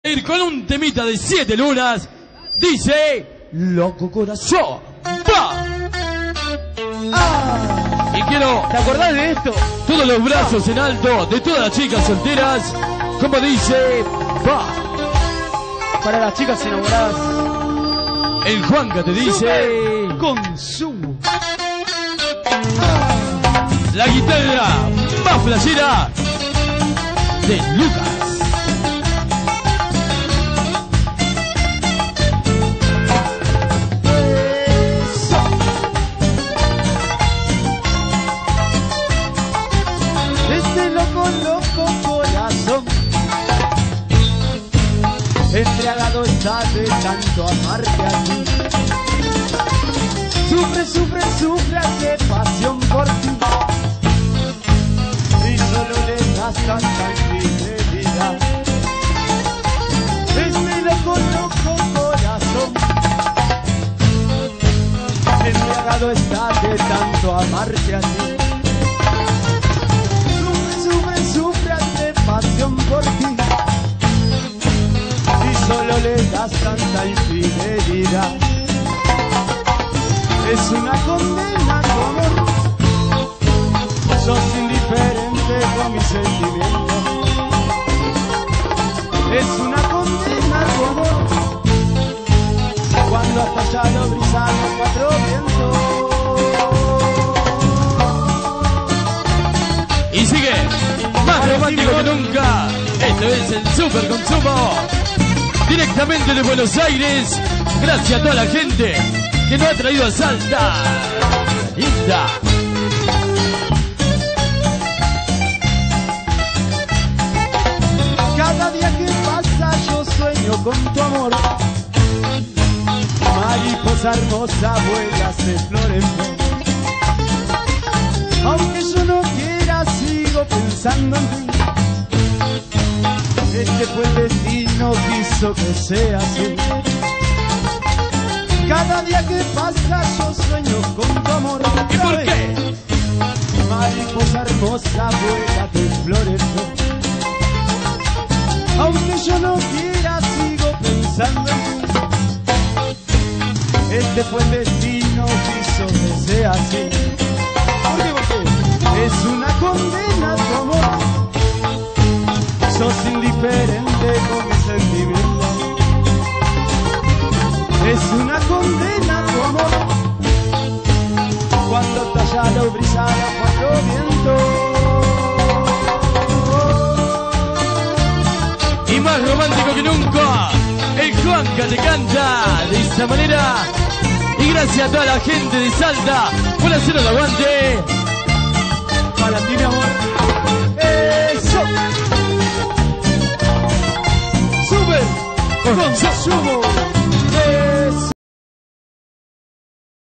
Ir con un temita de 7 lunas, dice Loco Corazón. ¡Va! Y quiero, ¿te acordás de esto? todos los brazos en alto de todas las chicas solteras, como dice, va. Para las chicas enamoradas, El Juanca te dice, consumo. la guitarra más flashera de Lucas. Este loco, loco corazón, embriagado está de tanto amarte a ti. Sufre, sufre, sufre de pasión por ti, y solo le das tanta infidelidad. Este loco, loco corazón, embriagado está de tanto amarte a ti. Sufre de pasión por ti, y solo le das tanta infidelidad. Es una condena tu amor, sos indiferente con mis sentimientos. Es una condena tu amor, cuando hasta allá lo brisan los 4 vientos. Y sigue, más romántico que nunca. Esto es el Super Consumo, directamente de Buenos Aires. Gracias a toda la gente que nos ha traído a Salta. Linda. Cada día que pasa yo sueño con tu amor. Mariposa hermosa, vuelas de flor en flor. Aunque yo no quiera, sigo pensando en ti. Este fue el destino, quiso que sea así. Cada día que pasa yo sueño con tu amor. ¿Y por qué? Mariposa hermosa, vuela de flor en flor. Aunque yo no quiera, sigo pensando en ti. Este fue el destino, quiso que sea así. ¿Por qué? Porque es una condena tu amor. Sos indiferente con mis sentimientos. Es una condena tu amor, cuando hasta allá lo brisa los 4 vientos. Y más romántico que nunca, el Juanca te canta de esta manera. Y gracias a toda la gente de Salta por hacer el aguante. Para ti, mi amor. Eso. Super Consumo.